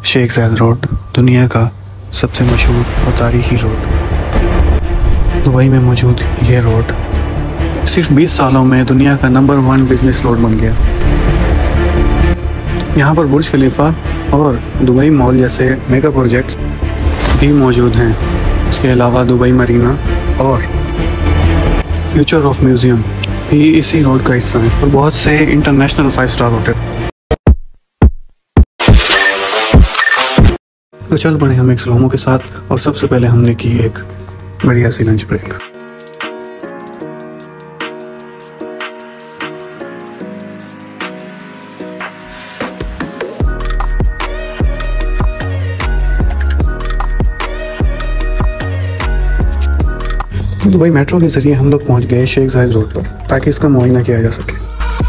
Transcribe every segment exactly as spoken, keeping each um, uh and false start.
शेख ज़ायद road, दुनिया का सबसे मशहूर और तारीखी रोड। दुबई में मौजूद ये रोड सिर्फ बीस सालों में दुनिया का नंबर वन बिजनेस रोड बन गया। यहाँ पर बुर्ज खलीफा और दुबई मॉल जैसे मेगा प्रोजेक्ट्स भी मौजूद हैं। इसके अलावा दुबई मरीना और फ्यूचर ऑफ म्यूज़ियम भी इसी रोड का हिस्सा है और बहुत से इंटरनेशनल फाइव स्टार होटल। तो चल पड़े हम एक स्लोमो के साथ और सबसे पहले हमने की एक बढ़िया सी लंच ब्रेक। दुबई मेट्रो के जरिए हम लोग पहुंच गए शेख ज़ायद रोड पर ताकि इसका मुआयना किया जा सके।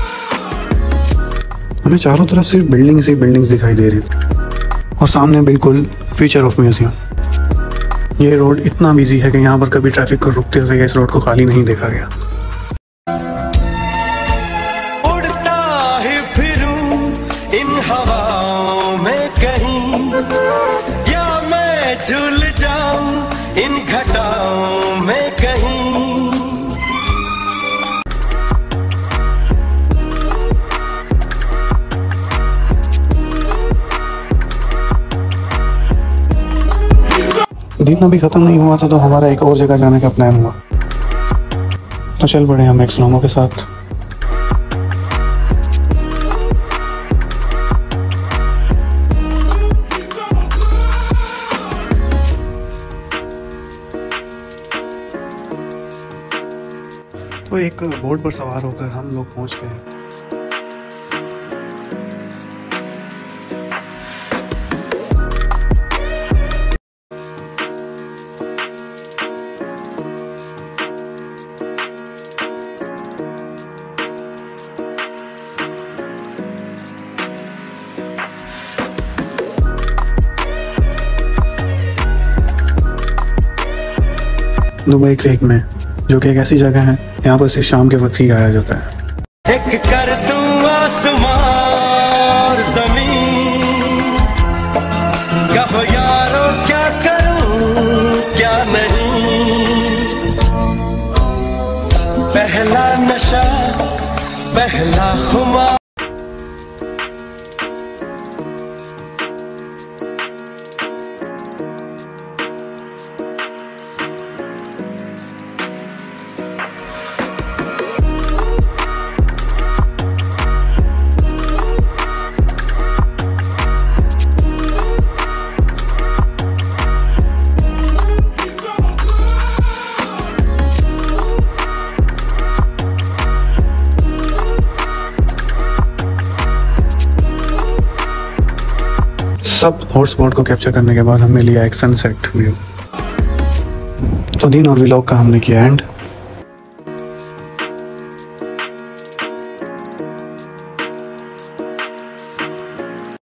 हमें चारों तरफ सिर्फ बिल्डिंग्स ही बिल्डिंग्स दिखाई दे रही थी और सामने बिल्कुल फ्यूचर ऑफ म्यूजियम। ये रोड इतना बिजी है कि यहाँ पर कभी ट्रैफिक को रुकते हुए इस रोड को खाली नहीं देखा गया। उड़ता ही फिरूं इन हवाओं में कहीं, या मैं झूल जाऊं इन घटाओं में कहीं। दिन अभी खत्म नहीं हुआ था तो हमारा एक और जगह जाने का प्लान हुआ। तो चल पड़े हम एक स्लोमो के साथ। तो एक बोट पर सवार होकर हम लोग पहुंच गए दुबई क्रेक में, जो कि एक ऐसी जगह है यहाँ पर सिर्फ शाम के वक्त ही आया जाता है। एक कर दूं आसमान और ज़मीन, कहो यारो क्या करूं क्या नहीं। पहला नशा पहला खुमार, सब हॉटस्पॉट को कैप्चर करने के बाद हमने लिया एक सनसेट व्यू। तो दिन और व्लॉग का हमने किया एंड।